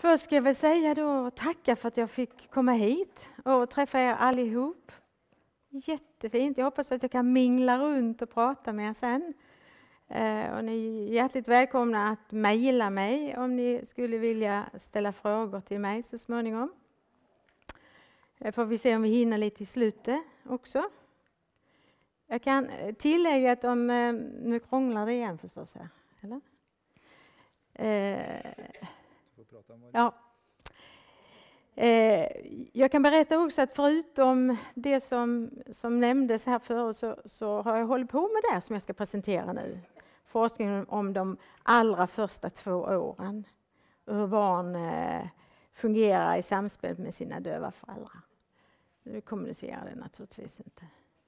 Först ska jag väl säga då tacka för att jag fick komma hit och träffa er allihop. Jättefint. Jag hoppas att jag kan mingla runt och prata med er sen. Och ni är hjärtligt välkomna att mejla mig om ni skulle vilja ställa frågor till mig så småningom. Får vi se om vi hinner lite i slutet också. Jag kan tillägga att nu krånglar det igen förstås här, eller? Ja. Jag kan berätta också att förutom det som nämndes här förut så har jag hållit på med det som jag ska presentera nu. Forskningen om de allra första 2 åren. Hur barn fungerar i samspel med sina döva föräldrar. Nu kommunicerar det naturligtvis inte.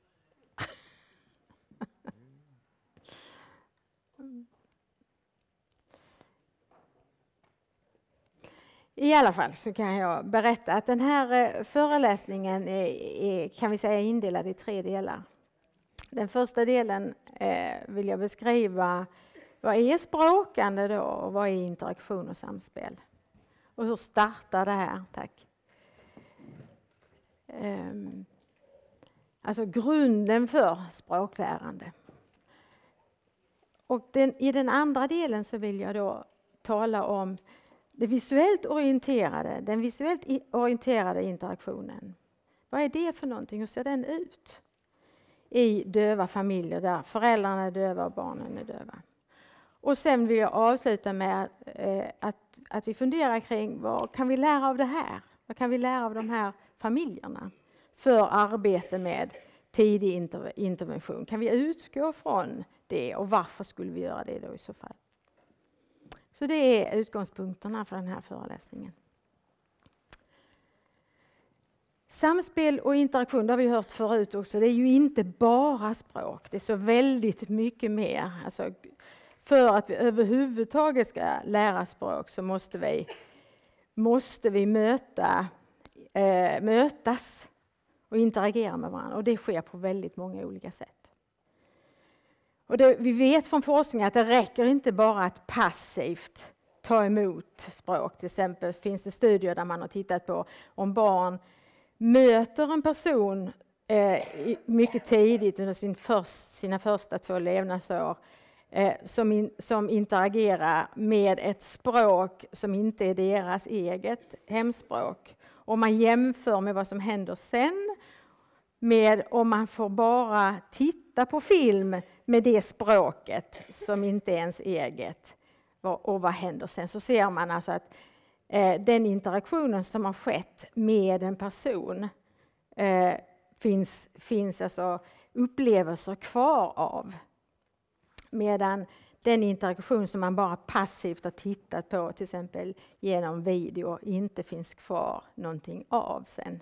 I alla fall så kan jag berätta att den här föreläsningen är kan vi säga indelad i 3 delar. Den första delen vill jag beskriva vad är språkande då och vad är interaktion och samspel. Och hur startar det här? Tack. Alltså grunden för språklärande. Och i den andra delen så vill jag då tala om den visuellt orienterade interaktionen. Vad är det för någonting? Hur ser den ut? I döva familjer där föräldrarna är döva och barnen är döva. Och sen vill jag avsluta med att vi funderar kring vad kan vi lära av det här? Vad kan vi lära av de här familjerna för arbete med tidig intervention? Kan vi utgå från det och varför skulle vi göra det då i så fall? Så det är utgångspunkterna för den här föreläsningen. Samspel och interaktion, det har vi hört förut också. Det är ju inte bara språk, det är så väldigt mycket mer. Alltså, för att vi överhuvudtaget ska lära språk så måste vi mötas och interagera med varandra. Och det sker på väldigt många olika sätt. Och vi vet från forskning att det räcker inte bara att passivt ta emot språk. Till exempel finns det studier där man har tittat på om barn möter en person mycket tidigt under sina första 2 levnadsår som interagerar med ett språk som inte är deras eget hemspråk. Om man jämför med vad som händer sen med om man får bara titta på film med det språket som inte är ens eget och vad händer sen, så ser man alltså att den interaktionen som har skett med en person finns alltså upplevelser kvar av. Medan den interaktion som man bara passivt har tittat på, till exempel genom video, inte finns kvar någonting av sen.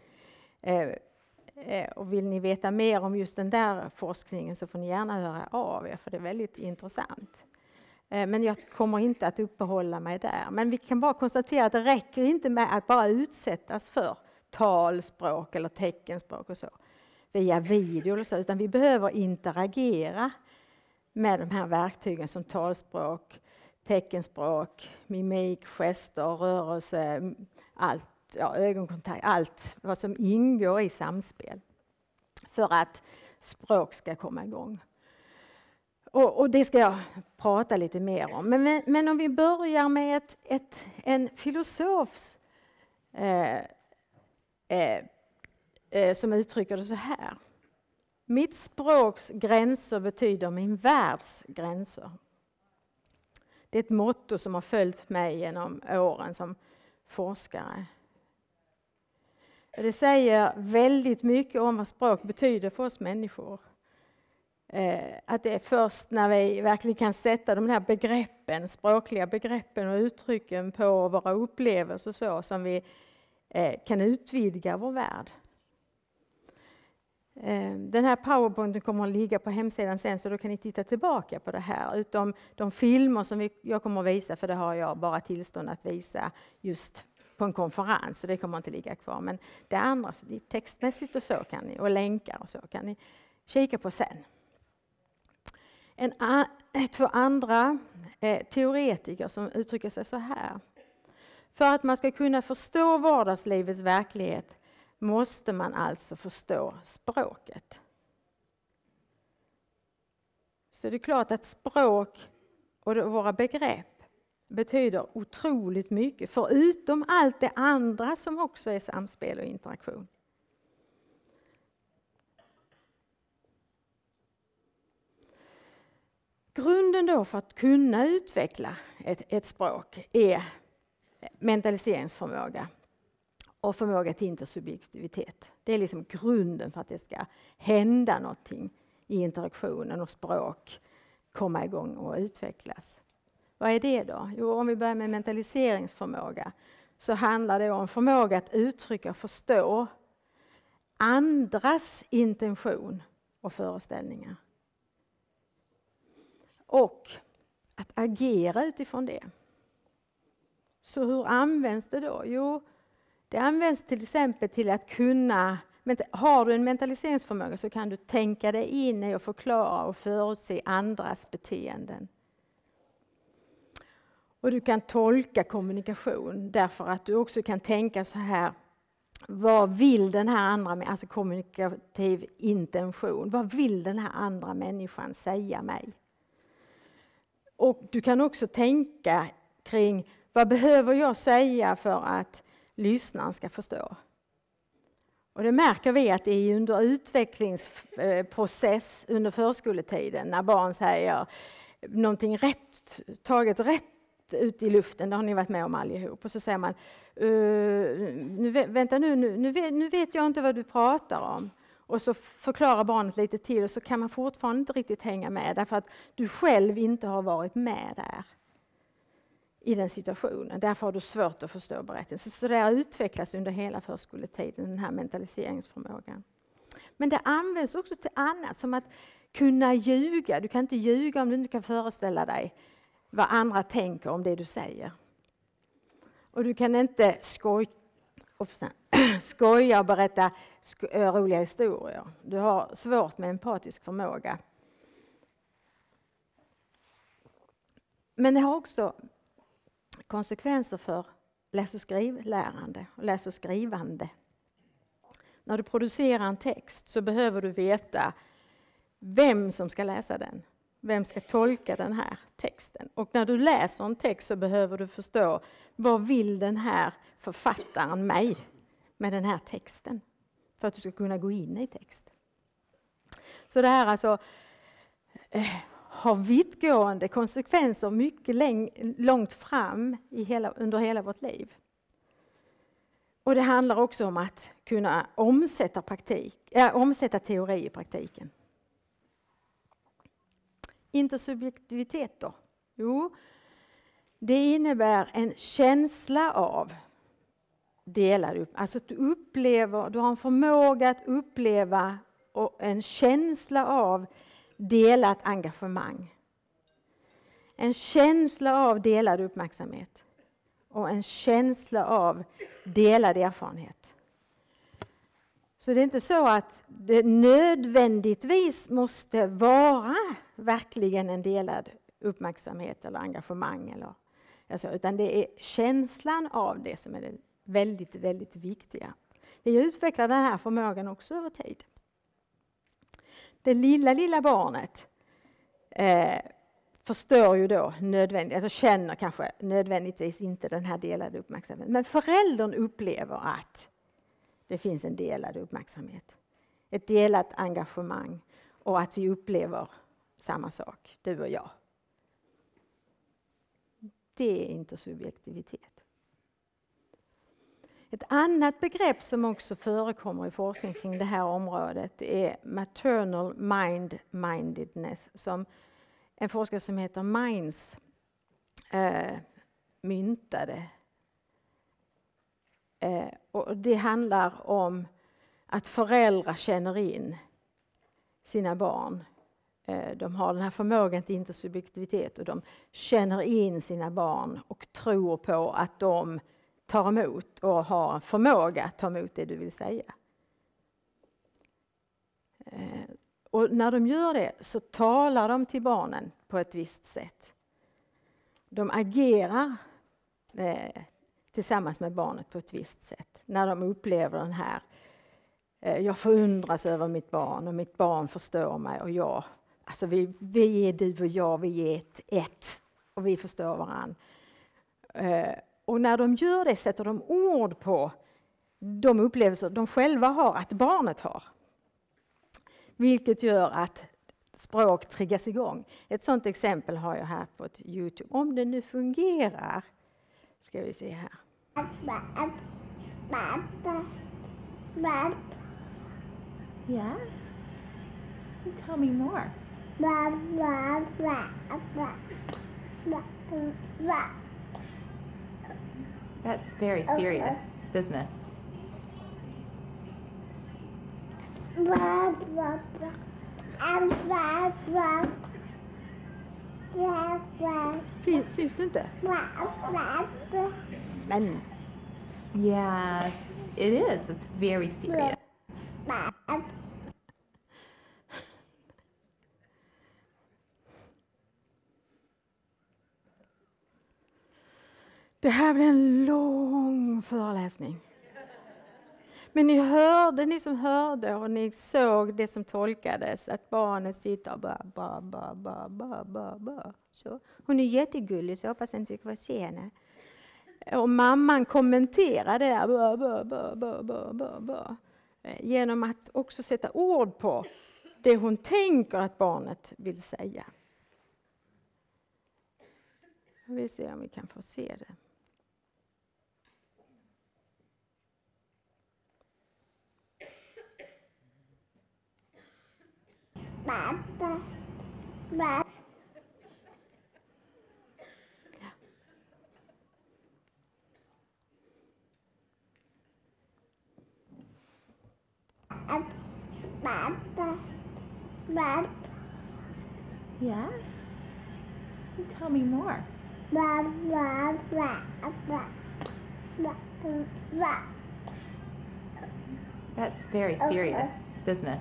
Och vill ni veta mer om just den där forskningen så får ni gärna höra av er, för det är väldigt intressant. Men jag kommer inte att uppehålla mig där. Men vi kan bara konstatera att det räcker inte med att bara utsättas för talspråk eller teckenspråk och så via video eller så, utan vi behöver interagera med de här verktygen som talspråk, teckenspråk, mimik, gester, rörelse, allt, ögonkontakt, allt vad som ingår i samspel för att språk ska komma igång. Och det ska jag prata lite mer om. Men om vi börjar med en filosofs som uttrycker det så här. Mitt språks gränser betyder min världs gränser. Det är ett motto som har följt mig genom åren som forskare. Det säger väldigt mycket om vad språk betyder för oss människor. Att det är först när vi verkligen kan sätta de här begreppen, språkliga begreppen och uttrycken på våra upplevelser och så, som vi kan utvidga vår värld. Den här PowerPointen kommer att ligga på hemsidan sen, så då kan ni titta tillbaka på det här. Utom de filmer som jag kommer att visa, för det har jag bara tillstånd att visa just på en konferens, så det kommer inte ligga kvar. Men det andra, så det är textmässigt och så kan ni, och länkar och så kan ni kika på sen. 2 andra teoretiker som uttrycker sig så här. För att man ska kunna förstå vardagslivets verklighet måste man alltså förstå språket. Så det är klart att språk och våra begrepp betyder otroligt mycket, förutom allt det andra som också är samspel och interaktion. Grunden då för att kunna utveckla ett språk är mentaliseringsförmåga och förmåga till intersubjektivitet. Det är liksom grunden för att det ska hända någonting i interaktionen och språk komma igång och utvecklas. Vad är det då? Jo, om vi börjar med mentaliseringsförmåga så handlar det om förmåga att uttrycka och förstå andras intention och föreställningar. Och att agera utifrån det. Så hur används det då? Jo, det används till exempel till att kunna, har du en mentaliseringsförmåga så kan du tänka dig in i och förklara och förutse andras beteenden. Och du kan tolka kommunikation därför att du också kan tänka så här, vad vill den här andra, alltså kommunikativ intention, vad vill den här andra människan säga mig? Och du kan också tänka kring, vad behöver jag säga för att lyssnaren ska förstå? Och det märker vi att det är under utvecklingsprocess under förskoletiden när barn säger någonting taget rätt ut i luften, det har ni varit med om allihop. Och så säger man, nu vet jag inte vad du pratar om. Och så förklarar barnet lite till och så kan man fortfarande inte riktigt hänga med därför att du själv inte har varit med där i den situationen. Därför har du svårt att förstå berättelsen. Så det har utvecklats under hela förskoletiden, den här mentaliseringsförmågan. Men det används också till annat, som att kunna ljuga. Du kan inte ljuga om du inte kan föreställa dig vad andra tänker om det du säger. Och du kan inte skoja och berätta roliga historier. Du har svårt med empatisk förmåga. Men det har också konsekvenser för läs- och skrivlärande och läs- och skrivande. När du producerar en text så behöver du veta vem som ska läsa den. Vem ska tolka den här texten? Och när du läser en text så behöver du förstå vad vill den här författaren mig med den här texten? För att du ska kunna gå in i text. Så det här alltså har vittgående konsekvenser mycket långt fram under hela vårt liv. Och det handlar också om att kunna omsätta teori i praktiken. Intersubjektivitet då? Jo, det innebär en känsla av delad upp. Alltså att du har en förmåga att uppleva och en känsla av delat engagemang. En känsla av delad uppmärksamhet. Och en känsla av delad erfarenhet. Så det är inte så att det nödvändigtvis måste vara verkligen en delad uppmärksamhet eller engagemang. Utan det är känslan av det som är det väldigt, väldigt viktiga. Vi utvecklar den här förmågan också över tid. Det lilla barnet förstår ju då känner kanske nödvändigtvis inte den här delade uppmärksamheten. Men föräldern upplever att det finns en delad uppmärksamhet. Ett delat engagemang och att vi upplever samma sak, du och jag. Det är intersubjektivitet. Ett annat begrepp som också förekommer i forskning kring det här området är maternal mind-mindedness, som en forskare som heter Mainz myntade. Och det handlar om att föräldrar känner in sina barn. De har den här förmågan till intersubjektivitet och de känner in sina barn och tror på att de tar emot och har en förmåga att ta emot det du vill säga. Och när de gör det så talar de till barnen på ett visst sätt. De agerar tillsammans med barnet på ett visst sätt. När de upplever den här, jag förundras över mitt barn och mitt barn förstår mig och jag. Alltså vi är du och jag, vi är ett och vi förstår varandra. Och när de gör det sätter de ord på de upplevelser de själva har, att barnet har. Vilket gör att språk triggas igång. Ett sådant exempel har jag här på ett YouTube. Om det nu fungerar. Ska vi se här. Yeah? Tell me more. That's very serious business. Syns det inte? Men Yes, it is. It's very serious. det här blir en lång föreläsning. Men ni som hörde och ni såg det som tolkades, att barnet sitter och bara. Så. Hon är jättegullig, så jag hoppas inte ska vara sen. Och mamman kommenterar det där genom att också sätta ord på det hon tänker att barnet vill säga. Vi ser om vi kan få se det. Yeah? Tell me more. That's very serious business.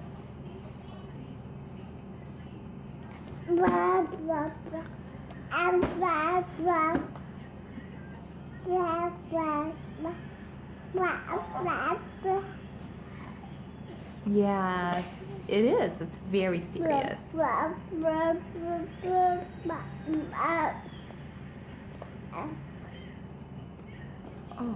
Yes, it is. It's very serious. Oh.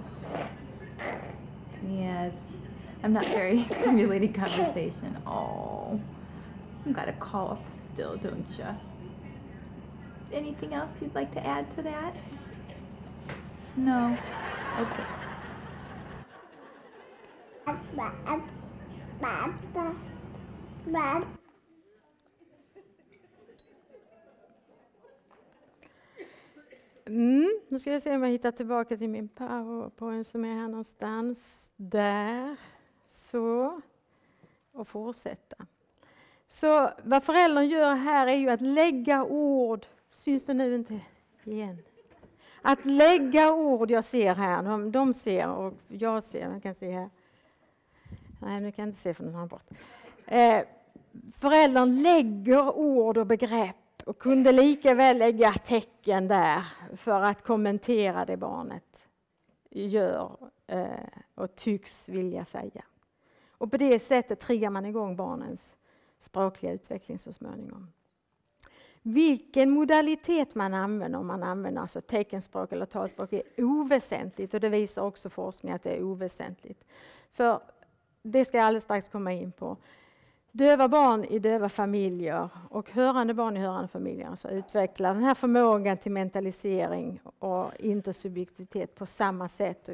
Yes. I'm not very stimulating conversation. Oh. You got a cough still, don't you? Anything else you'd like to add to that? No? Okay. Nu ska jag se om jag hittar tillbaka till min PowerPoint som är här någonstans. Där. Så. Och fortsätta. Så vad föräldern gör här är ju att lägga ord. Syns det nu inte igen? Att lägga ord, jag ser här. De ser och jag ser. Jag kan se här. Nej, nu kan jag inte se för någon bort. Föräldern lägger ord och begrepp och kunde lika väl lägga tecken där för att kommentera det barnet gör och tycks vilja säga. Och på det sättet triggar man igång barnens språkliga utveckling så småningom. Vilken modalitet man använder, om man använder alltså teckenspråk eller talspråk, är oväsentligt, och det visar också forskning att det är oväsentligt. För det ska jag alldeles strax komma in på. Döva barn i döva familjer och hörande barn i hörande familjer så utvecklar den här förmågan till mentalisering och intersubjektivitet på samma sätt och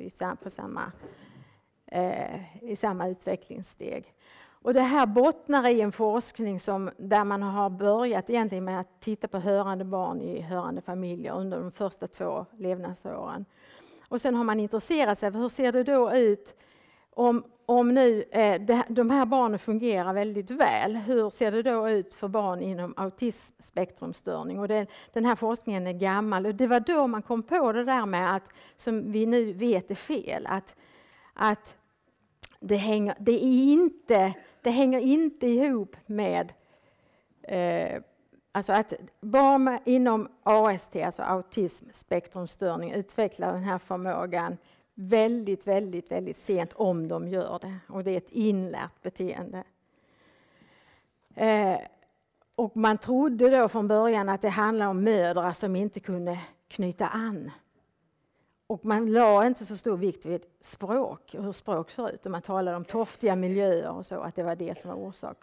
i samma utvecklingssteg. Och det här bottnar i en forskning där man har börjat egentligen med att titta på hörande barn i hörande familjer under de första 2 levnadsåren. Och sen har man intresserat sig för hur ser det då ut om nu de här barnen fungerar väldigt väl. Hur ser det då ut för barn inom autismspektrumstörning? Och den här forskningen är gammal. Och det var då man kom på det där med att, som vi nu vet är fel, att det hänger inte ihop med alltså att barn inom AST, alltså autismspektrumstörning, utvecklar den här förmågan väldigt, väldigt, väldigt sent om de gör det. Och det är ett inlärt beteende. Och man trodde då från början att det handlar om mödrar som inte kunde knyta an. Och man la inte så stor vikt vid språk och hur språk ser ut. Och man talade om torftiga miljöer och så, att det var det som var orsak.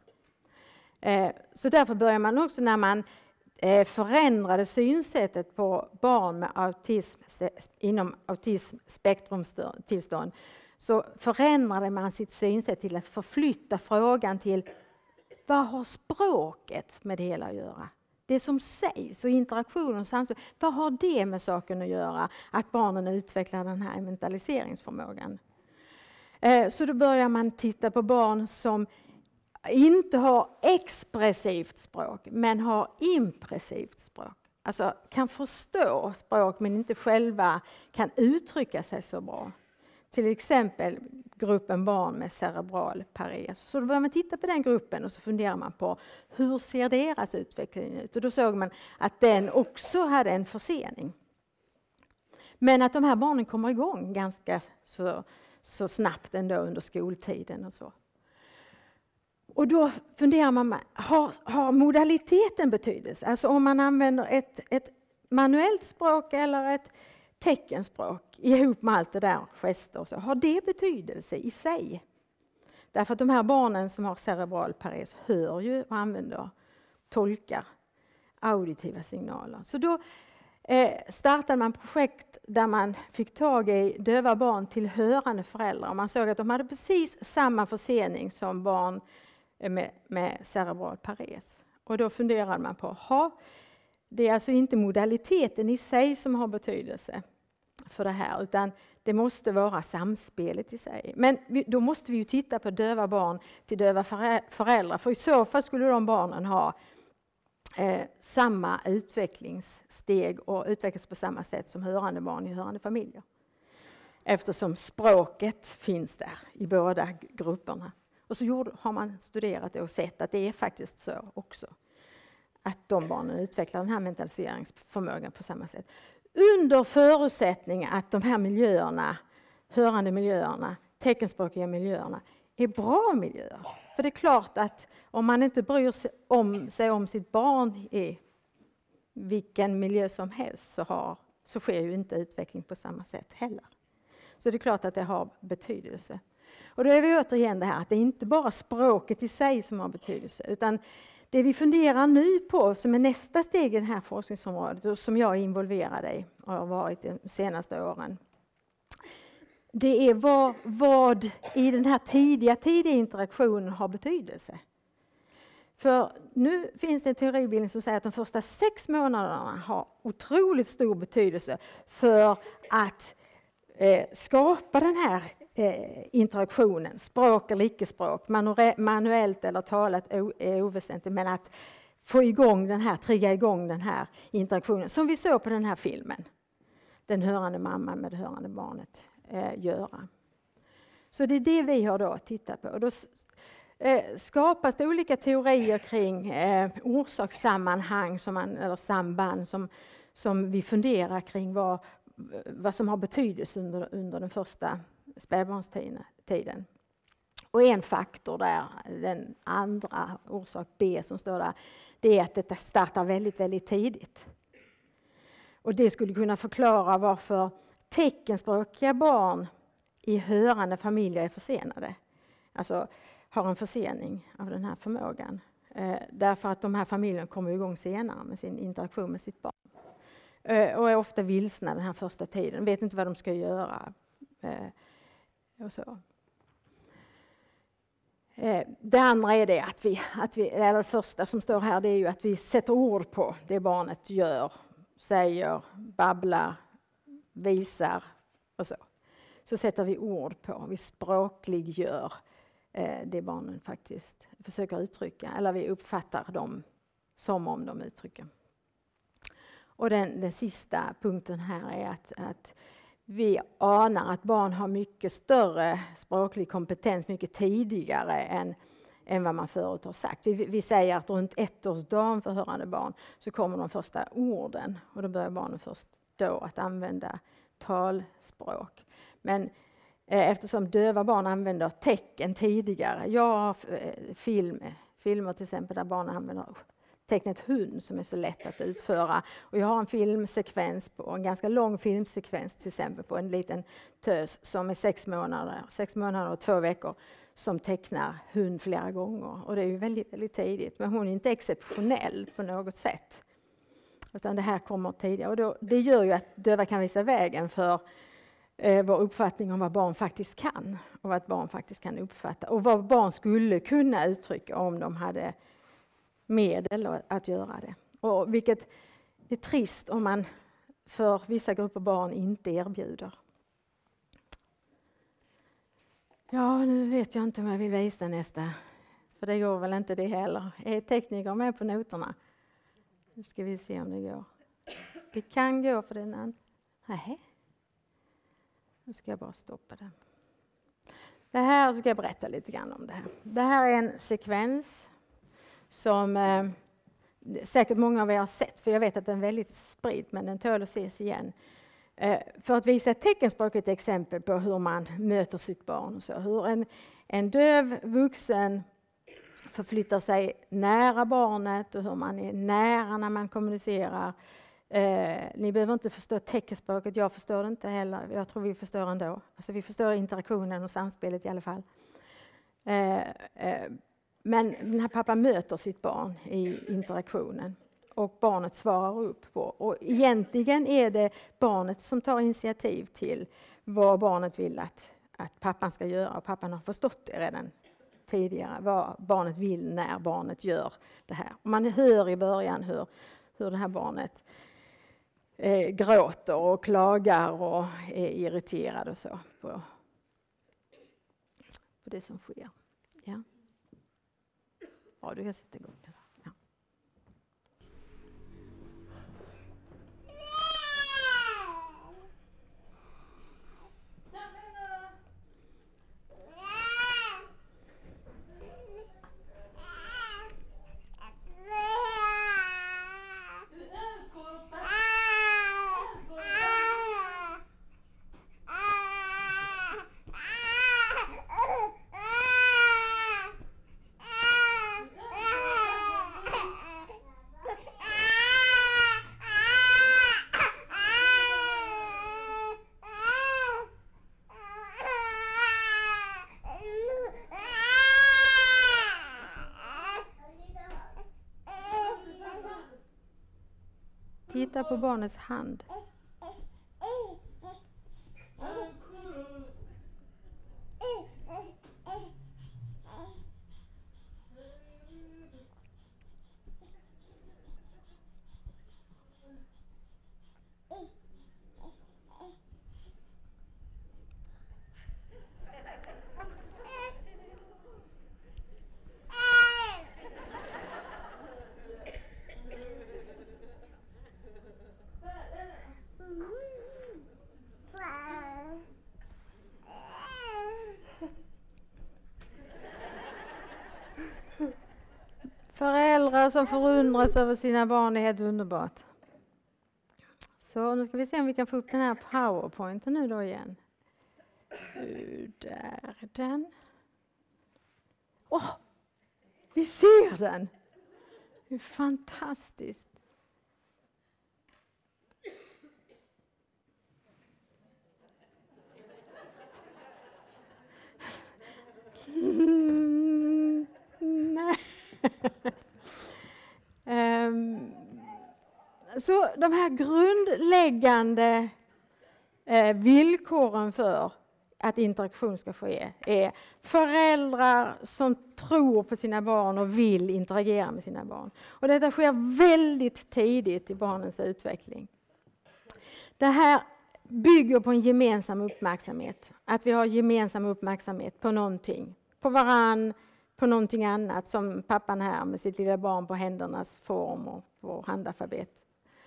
Så därför börjar man också, när man förändrade synsättet på barn med autism inom autismspektrumtillstånd, så förändrade man sitt synsätt till att förflytta frågan till vad har språket med det hela att göra? Det som sägs och interaktionen och samspel, vad har det med saken att göra att barnen utvecklar den här mentaliseringsförmågan? Så då börjar man titta på barn som inte har expressivt språk men har impressivt språk. Alltså kan förstå språk men inte själva kan uttrycka sig så bra. Till exempel gruppen barn med cerebral pares. Så då börjar man titta på den gruppen och så funderar man på hur ser deras utveckling ut. Och då såg man att den också hade en försening. Men att de här barnen kommer igång ganska så snabbt ändå under skoltiden och så. Och då funderar man, har modaliteten betydelse? Alltså om man använder ett manuellt språk eller ett teckenspråk ihop med allt det där, gester och så, har det betydelse i sig? Därför att de här barnen som har cerebral pares hör ju och tolkar auditiva signaler. Så då startade man projekt där man fick tag i döva barn till hörande föräldrar. Och man såg att de hade precis samma försening som barn med cerebral pares. Och då funderade man på, det är alltså inte modaliteten i sig som har betydelse för det här, utan det måste vara samspelet i sig. Men då måste vi ju titta på döva barn till döva föräldrar, för i så fall skulle de barnen ha samma utvecklingssteg och utvecklas på samma sätt som hörande barn i hörande familjer. Eftersom språket finns där i båda grupperna. Och så har man studerat det och sett att det är faktiskt så också. Att de barnen utvecklar den här mentaliseringsförmågan på samma sätt. Under förutsättning att de här miljöerna, hörande miljöerna, teckenspråkiga miljöerna, är bra miljöer. För det är klart att om man inte bryr sig om sitt barn i vilken miljö som helst så sker ju inte utveckling på samma sätt heller. Så det är klart att det har betydelse. Och då är vi återigen det här att det är inte bara språket i sig som har betydelse, utan det vi funderar nu på som är nästa steg i det här forskningsområdet och som jag är involverad i och har varit de senaste åren. Det är vad i den här tidiga interaktionen har betydelse. För nu finns det en teoribildning som säger att de första 6 månaderna har otroligt stor betydelse för att skapa den här interaktionen, språk eller icke-språk, manuellt eller talat är oväsentligt, men att få igång trigga igång den här interaktionen som vi såg på den här filmen. Den hörande mamman med det hörande barnet göra. Så det är det vi har då tittat på. Och då skapas det olika teorier kring orsakssammanhang eller samband som vi funderar kring vad som har betydelse under den första spädbarnstiden. Och en faktor där, den andra orsak B som står där, det är att detta startar väldigt, väldigt tidigt. Och det skulle kunna förklara varför teckenspråkiga barn i hörande familjer är försenade. Alltså har en försening av den här förmågan. Därför att de här familjerna kommer igång senare med sin interaktion med sitt barn. Och är ofta vilsna den här första tiden, vet inte vad de ska göra. Och så. Det andra är det eller det första som står här, det är ju att vi sätter ord på det barnet gör, säger, babblar, visar och så. Så sätter vi ord på, vi språkliggör det barnen faktiskt försöker uttrycka, eller vi uppfattar dem som om de uttrycker. Och den sista punkten här är att vi anar att barn har mycket större språklig kompetens mycket tidigare än vad man förut har sagt. Vi säger att runt 1-årsdagen för hörande barn så kommer de första orden, och då börjar barnen först då att använda talspråk. Men eftersom döva barn använder tecken tidigare, jag har filmer till exempel där barn använder tecknet hund som är så lätt att utföra. Och jag har en filmsekvens, en ganska lång filmsekvens till exempel på en liten tös som är 6 månader och 2 veckor som tecknar hund flera gånger. Och det är ju väldigt, väldigt tidigt, men hon är inte exceptionell på något sätt. Utan det här kommer tidigare, och det gör ju att döva kan visa vägen för vår uppfattning om vad barn faktiskt kan och vad barn faktiskt kan uppfatta och vad barn skulle kunna uttrycka om de hade medel att göra det. Och vilket är trist om man för vissa grupper barn inte erbjuder. Ja, nu vet jag inte om jag vill visa nästa, för det går väl inte det heller. Är tekniker med på noterna? Nu ska vi se om det går. Det kan gå för den andra. Nej. Nu ska jag bara stoppa det. Det här ska jag berätta lite grann om det här. Det här är en sekvens som säkert många av er har sett, för jag vet att den är väldigt spridd, men den tål att ses igen. För att visa ett teckenspråk, ett exempel på hur man möter sitt barn. Och så. Hur en döv vuxen förflyttar sig nära barnet och hur man är nära när man kommunicerar. Ni behöver inte förstå teckenspråket, jag förstår det inte heller. Jag tror vi förstår ändå. Alltså vi förstår interaktionen och samspelet i alla fall. Men den här pappan möter sitt barn i interaktionen och barnet svarar upp på. Och egentligen är det barnet som tar initiativ till vad barnet vill att pappan ska göra. Och pappan har förstått det redan tidigare, vad barnet vill när barnet gör det här. Och man hör i början hur det här barnet gråter och klagar och är irriterad och så på det som sker. Ja. Ja, du kan sätta igång det. Ja. Titta på barnets hand. Föräldrar som förundras över sina barn är helt underbart. Så nu ska vi se om vi kan få upp den här PowerPointen nu då igen. Där är den. Åh! Vi ser den! Det är fantastiskt. Nej. Så de här grundläggande villkoren för att interaktion ska ske är föräldrar som tror på sina barn och vill interagera med sina barn. Och detta sker väldigt tidigt i barnens utveckling. Det här bygger på en gemensam uppmärksamhet. Att vi har gemensam uppmärksamhet på någonting. På varann, på någonting annat, som pappan här med sitt lilla barn på händernas form och på handalfabet.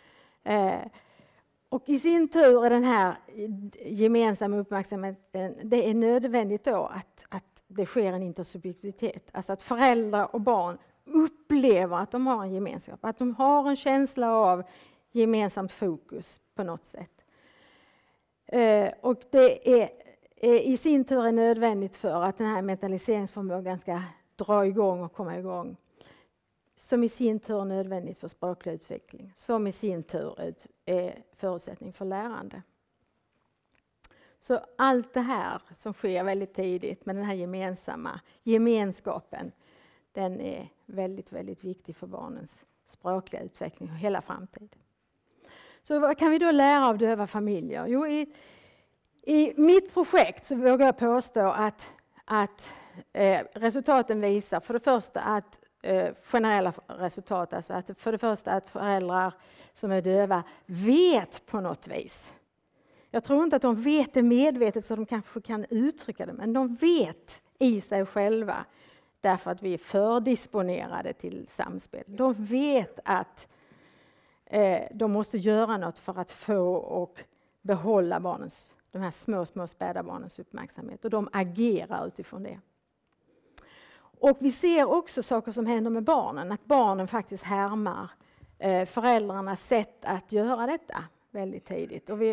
Och i sin tur är den här gemensamma uppmärksamheten, det är nödvändigt då att det sker en intersubjektivitet. Alltså att föräldrar och barn upplever att de har en gemenskap. Att de har en känsla av gemensamt fokus på något sätt. Och det är i sin tur är nödvändigt för att den här mentaliseringsförmågan ska dra igång och komma igång. Som i sin tur är nödvändigt för språklig utveckling. Som i sin tur är förutsättning för lärande. Så allt det här som sker väldigt tidigt med den här gemenskapen, den är väldigt, väldigt viktig för barnens språkliga utveckling och hela framtid. Så vad kan vi då lära av döva familjer? Jo, i mitt projekt så vågar jag påstå att resultaten visar för det första att generella resultat, alltså att för det första att föräldrar som är döva vet på något vis. Jag tror inte att de vet det medvetet så de kanske kan uttrycka det, men de vet i sig själva därför att vi är fördisponerade till samspel. De vet att de måste göra något för att få och behålla de här små späda barnens uppmärksamhet, och de agerar utifrån det. Och vi ser också saker som händer med barnen, att barnen faktiskt härmar föräldrarnas sätt att göra detta väldigt tidigt. Och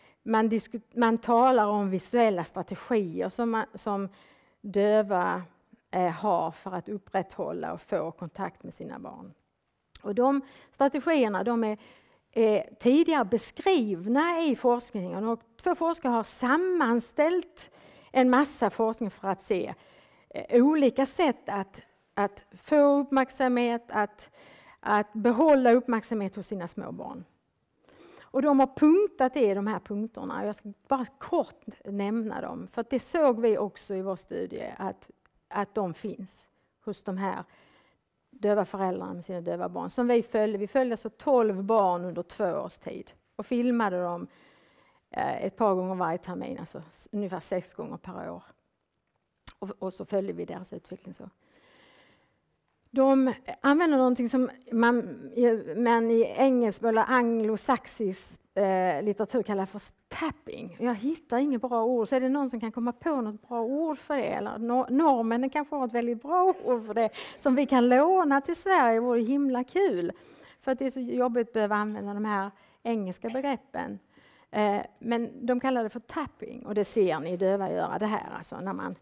man talar om visuella strategier som döva har för att upprätthålla och få kontakt med sina barn. Och de strategierna är tidigare beskrivna i forskningen, och 2 forskare har sammanställt en massa forskning för att se olika sätt att få uppmärksamhet, att behålla uppmärksamhet hos sina små barn. Och de har punktat i de här punkterna. Jag ska bara kort nämna dem, för att det såg vi också i vår studie att de finns hos de här döva föräldrarna med sina döva barn. Som vi följde alltså 12 barn under 2 års tid och filmade dem ett par gånger varje termin, alltså ungefär 6 gånger per år. Och så följde vi deras utveckling så. De använder någonting som man i engelsk eller anglosaxisk litteratur kallar för tapping. Jag hittar inget bra ord, så är det någon som kan komma på något bra ord för det? Eller normen kanske har ett väldigt bra ord för det som vi kan låna till Sverige, vore himla kul. För att det är så jobbigt att behöva använda de här engelska begreppen. Men de kallar det för tapping, och det ser ni döva göra det här, alltså när man...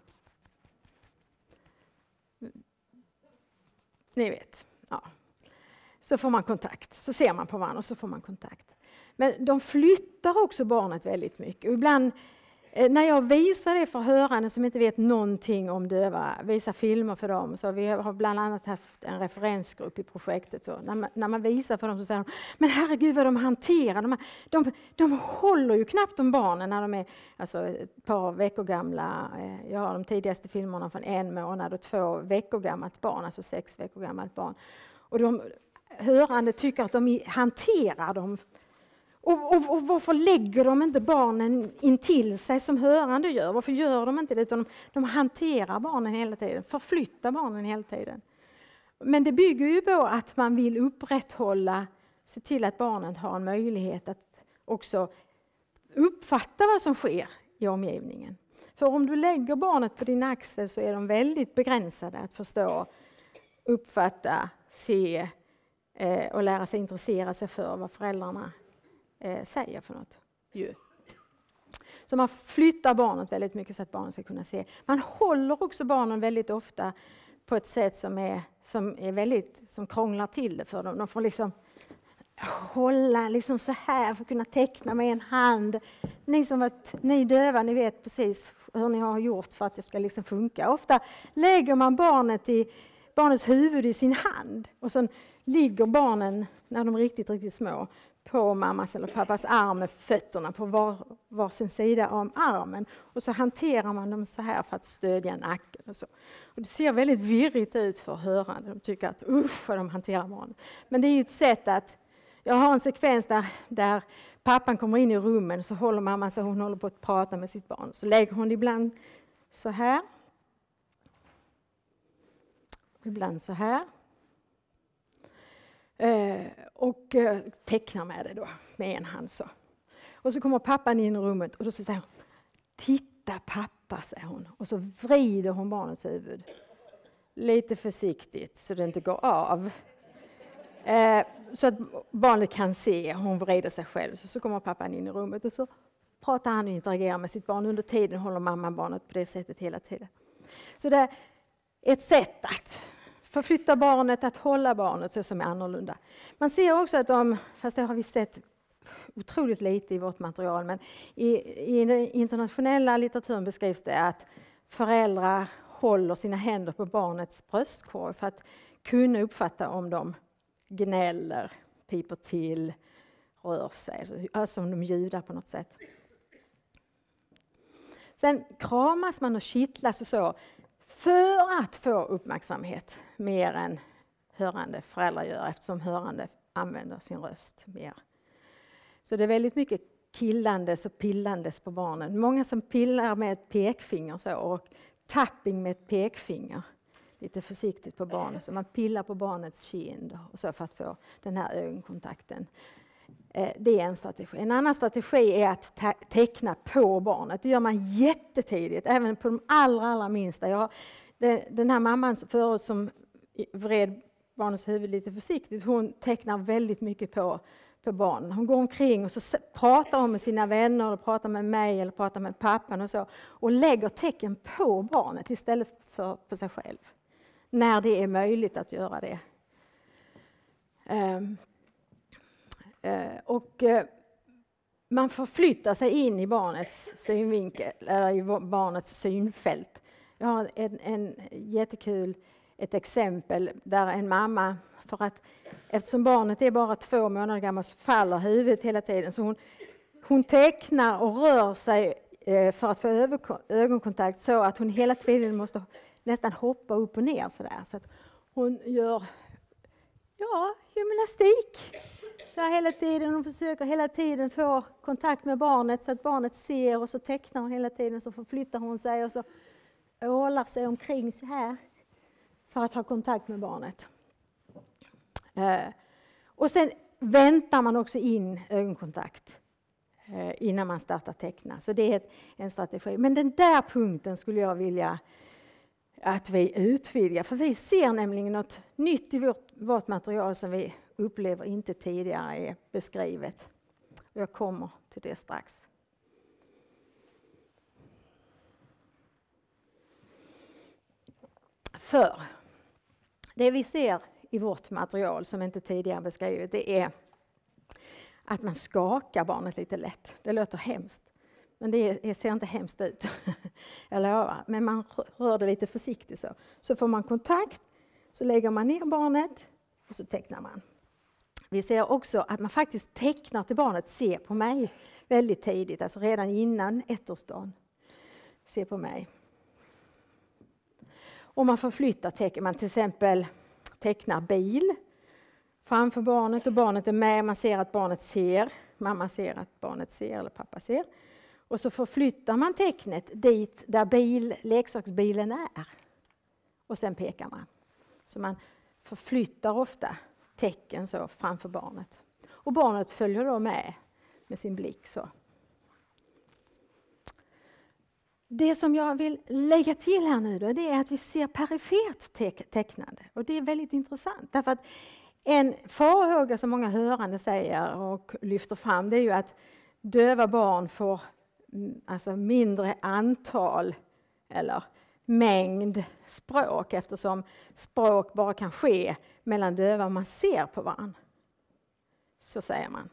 Ni vet, ja. Så får man kontakt, så ser man på varandra och så får man kontakt. Men de flyttar också barnet väldigt mycket. Och ibland när jag visar det för hörande som inte vet någonting om döva, visar filmer för dem, så vi har bland annat haft en referensgrupp i projektet. Så när man visar för dem så säger de, men herregud vad de hanterar, de håller ju knappt om barnen när de är alltså ett par veckor gamla. Jag har de tidigaste filmerna från 1 månad och 2 veckor gammalt barn, alltså 6 veckor gammalt barn. Och de hörande tycker att de hanterar dem. Och varför lägger de inte barnen in till sig som hörande gör? Varför gör de inte det? Utan de hanterar barnen hela tiden, förflyttar barnen hela tiden. Men det bygger ju på att man vill upprätthålla, se till att barnen har en möjlighet att också uppfatta vad som sker i omgivningen. För om du lägger barnet på din axel så är de väldigt begränsade att förstå, uppfatta, se och lära sig intressera sig för vad föräldrarna säger för något. Så man flyttar barnet väldigt mycket så att barnen ska kunna se. Man håller också barnen väldigt ofta på ett sätt som krånglar till det för dem. De får liksom hålla liksom så här för att kunna teckna med en hand. Ni döva, ni vet precis hur ni har gjort för att det ska liksom funka. Ofta lägger man barnets huvud i sin hand, och så ligger barnen, när de är riktigt, riktigt små, på mammas eller pappas arm med fötterna på varsin sida av armen. Och så hanterar man dem så här för att stödja nacken. Och så. Och det ser väldigt virrigt ut för hörande. De tycker att usch vad de hanterar barnen. Men det är ju ett sätt att... Jag har en sekvens där pappan kommer in i rummen, så håller mamma så hon håller på att prata med sitt barn. Så lägger hon ibland så här. Ibland så här. Och tecknar med det då, med en hand så. Och så kommer pappan in i rummet och då så säger hon, titta Titta pappa, säger hon. Och så vrider hon barnets huvud. Lite försiktigt så det inte går av. Så att barnet kan se, hon vrider sig själv. Så kommer pappan in i rummet och så pratar han och interagerar med sitt barn. Under tiden håller mamman barnet på det sättet hela tiden. Så det är ett sätt att förflytta barnet, att hålla barnet så som är annorlunda. Man ser också att fast det har vi sett otroligt lite i vårt material, men i den internationella litteraturen beskrivs det att föräldrar håller sina händer på barnets bröstkorg för att kunna uppfatta om de gnäller, piper till, rör sig, alltså om de ljudar på något sätt. Sen kramas man och kittlas och så för att få uppmärksamhet mer än hörande föräldrar gör, eftersom hörande använder sin röst mer. Så det är väldigt mycket killandes och pillandes på barnen. Många som pillar med ett pekfinger så, och tapping med ett pekfinger. Lite försiktigt på barnet, så man pillar på barnets kind och så för att få den här ögonkontakten. Det är en strategi. En annan strategi är att teckna på barnet. Det gör man jättetidigt, även på de allra minsta. Den här mamman förut som vred barnets huvud lite försiktigt, hon tecknar väldigt mycket på barnen. Hon går omkring och så pratar hon med sina vänner, eller pratar med mig eller pratar med pappan och så. Och lägger tecken på barnet istället för på sig själv. När det är möjligt att göra det. Man förflyttar sig in i barnets synvinkel, eller i barnets synfält. Jag har ett exempel där en mamma, eftersom barnet är bara 2 månader gammalt, så faller huvudet hela tiden. Så hon tecknar och rör sig för att få ögonkontakt så att hon hela tiden måste nästan hoppa upp och ner sådär. Så att hon gör gymnastik. Så hela tiden, hon försöker hela tiden få kontakt med barnet så att barnet ser, och så tecknar hon hela tiden, så förflyttar hon sig och så ålar sig omkring så här för att ha kontakt med barnet. Och sen väntar man också in ögonkontakt innan man startar teckna. Så det är en strategi. Men den där punkten skulle jag vilja att vi utvidgar, för vi ser nämligen något nytt i vårt material som vi upplever inte tidigare är beskrivet. Jag kommer till det strax. För det vi ser i vårt material som inte tidigare beskrivet, det är att man skakar barnet lite lätt. Det låter hemskt, men det ser inte hemskt ut. Men man rör det lite försiktigt så får man kontakt, så lägger man ner barnet och så tecknar man. Vi ser också att man faktiskt tecknar till barnet, se på mig, väldigt tidigt, alltså redan innan 1-årsdagen. Se på mig. Och man förflyttar tecken, man till exempel tecknar bil framför barnet och barnet är med, man ser att barnet ser, mamma ser att barnet ser eller pappa ser. Och så förflyttar man tecknet dit där leksaksbilen är. Och sen pekar man. Så man förflyttar ofta tecken så framför barnet. Och barnet följer då med sin blick så. Det som jag vill lägga till här nu då, det är att vi ser perifert tecknande. Och det är väldigt intressant. Därför att en farhåga som många hörande säger och lyfter fram, det är ju att döva barn får alltså mindre antal eller mängd språk, eftersom språk bara kan ske mellan döva om man ser på varandra. Så säger man.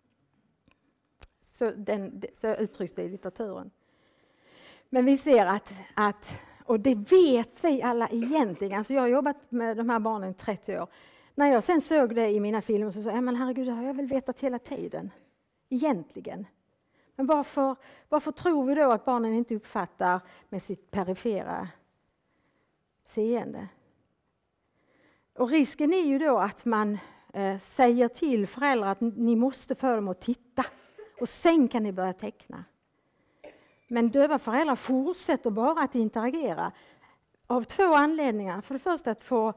Så uttrycks det i litteraturen. Men vi ser att och det vet vi alla egentligen, alltså jag har jobbat med de här barnen i 30 år. När jag sen såg det i mina filmer så sa jag, men herregud, det har jag väl vetat hela tiden. Egentligen. Men varför tror vi då att barnen inte uppfattar med sitt perifera seende? Och risken är ju då att man säger till föräldrar att ni måste få dem att titta. Och sen kan ni börja teckna. Men döva föräldrar fortsätter bara att interagera. Av 2 anledningar. För det första att få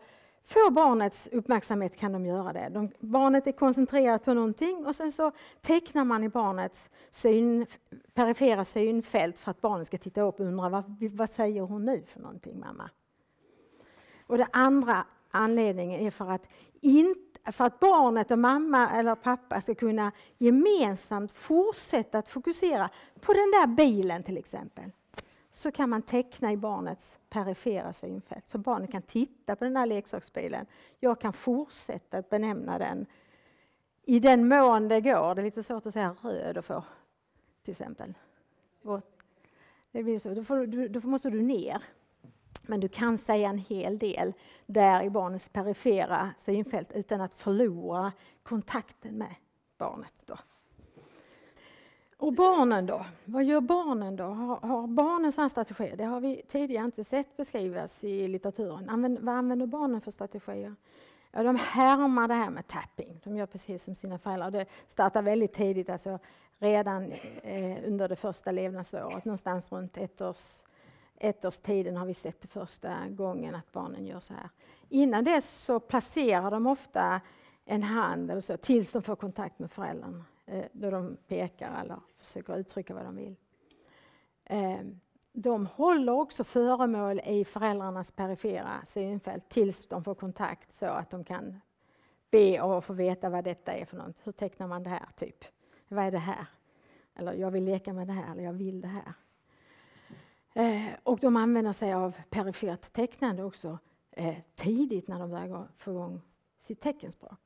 få barnets uppmärksamhet kan de göra det. Barnet är koncentrerat på någonting och sen så tecknar man i barnets perifera synfält för att barnet ska titta upp och undra vad säger hon nu för någonting, mamma? Och det andra anledningen är för att barnet och mamma eller pappa ska kunna gemensamt fortsätta att fokusera på den där bilen till exempel. Så kan man teckna i barnets perifera synfält. Så barnet kan titta på den här leksaksbilen. Jag kan fortsätta att benämna den i den mån det går. Det är lite svårt att säga röd och få till exempel. Och det blir så. Då måste du ner. Men du kan säga en hel del där i barnets perifera synfält utan att förlora kontakten med barnet då. Och barnen då? Vad gör barnen då? Har barnen sådana strategier? Det har vi tidigare inte sett beskrivas i litteraturen. Vad använder barnen för strategier? Ja, de härmar det här med tapping. De gör precis som sina föräldrar. Det startar väldigt tidigt, alltså redan under det första levnadsåret. Någonstans runt ettårstiden har vi sett det första gången att barnen gör så här. Innan dess så placerar de ofta en hand eller så, tills de får kontakt med föräldrarna. Då de pekar eller försöker uttrycka vad de vill. De håller också föremål i föräldrarnas perifera synfält tills de får kontakt så att de kan be och få veta vad detta är för något. Hur tecknar man det här typ? Vad är det här? Eller jag vill leka med det här eller jag vill det här. Och de använder sig av perifert tecknande också tidigt när de börjar få igång sitt teckenspråk.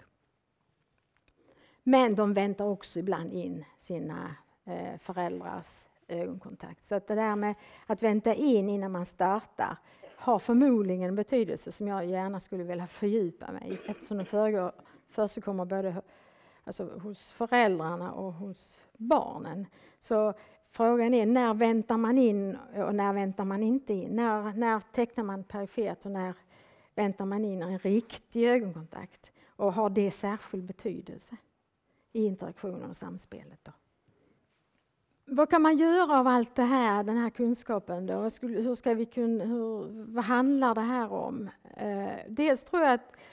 Men de väntar också ibland in sina föräldrars ögonkontakt. Så att det där med att vänta in innan man startar har förmodligen en betydelse som jag gärna skulle vilja fördjupa mig i. Eftersom den försigkommer både hos föräldrarna och hos barnen. Så frågan är när väntar man in och när väntar man inte in? När tecknar man perifert och när väntar man in en riktig ögonkontakt? Och har det särskild betydelse i interaktionen och samspelet då? Vad kan man göra av allt det här, den här kunskapen då? Vad handlar det här om? Dels tror jag att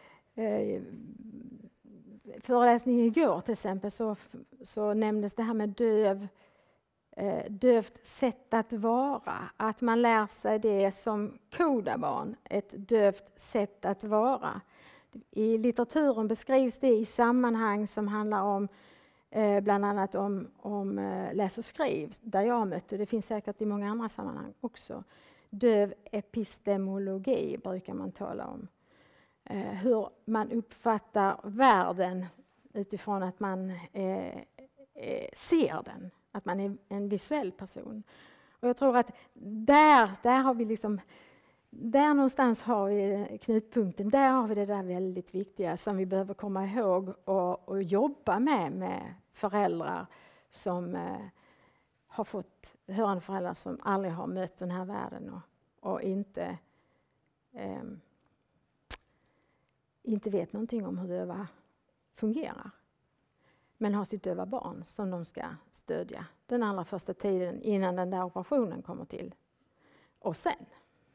föreläsningen igår till exempel så nämndes det här med dövt sätt att vara. Att man lär sig det som kodabarn, ett dövt sätt att vara. I litteraturen beskrivs det i sammanhang som handlar om bland annat om läs och skriv, där jag mötte. Det finns säkert i många andra sammanhang också. Döv epistemologi brukar man tala om. Hur man uppfattar världen utifrån att man ser den. Att man är en visuell person. Och jag tror att där har vi där någonstans har vi knutpunkten. Där har vi det där väldigt viktiga som vi behöver komma ihåg och jobba med föräldrar som har fått hörande föräldrar som aldrig har mött den här världen och inte vet någonting om hur döva fungerar. Men har sitt döva barn som de ska stödja den allra första tiden innan den där operationen kommer till. Och sen.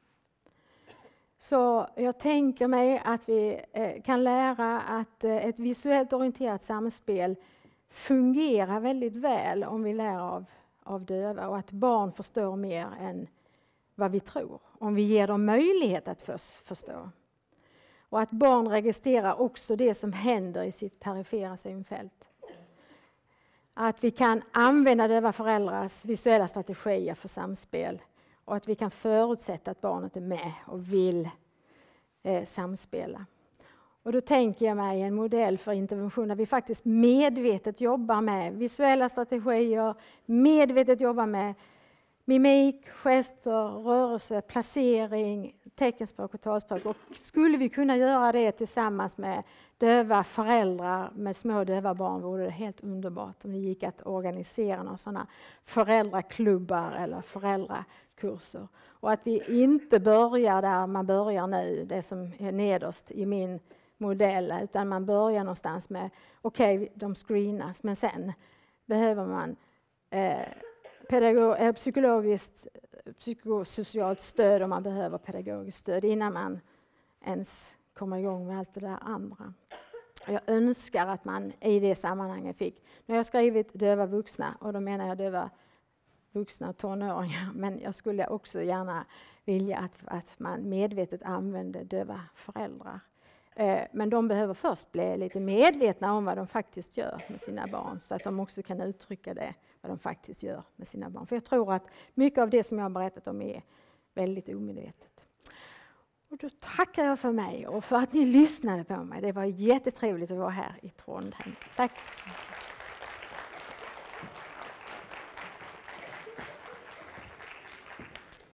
Så jag tänker mig att vi kan lära att ett visuellt orienterat samspel fungerar väldigt väl om vi lär av döva och att barn förstår mer än vad vi tror. Om vi ger dem möjlighet att förstå. Och att barn registrerar också det som händer i sitt perifera synfält. Att vi kan använda döva föräldrars visuella strategier för samspel. Och att vi kan förutsätta att barnet är med och vill samspela. Och då tänker jag mig en modell för intervention där vi faktiskt medvetet jobbar med visuella strategier, medvetet jobbar med mimik, gester, rörelse, placering, teckenspråk och talspråk. Och skulle vi kunna göra det tillsammans med döva föräldrar med små döva barn vore det helt underbart om det gick att organisera några sådana föräldraklubbar eller föräldrakurser. Och att vi inte börjar där man börjar nu, det som är nederst i min modell, utan man börjar någonstans med okej, de screenas, men sen behöver man psykosocialt stöd och man behöver pedagogiskt stöd innan man ens komma igång med allt det där andra. Jag önskar att man i det sammanhanget fick, nu har jag skrivit döva vuxna och då menar jag döva vuxna tonåringar, men jag skulle också gärna vilja att man medvetet använder döva föräldrar. Men de behöver först bli lite medvetna om vad de faktiskt gör med sina barn, så att de också kan uttrycka det, vad de faktiskt gör med sina barn. För jag tror att mycket av det som jag har berättat om är väldigt omedvetet. Och då tackar jag för mig och för att ni lyssnade på mig. Det var jättetrevligt att vara här i Trondheim. Tack!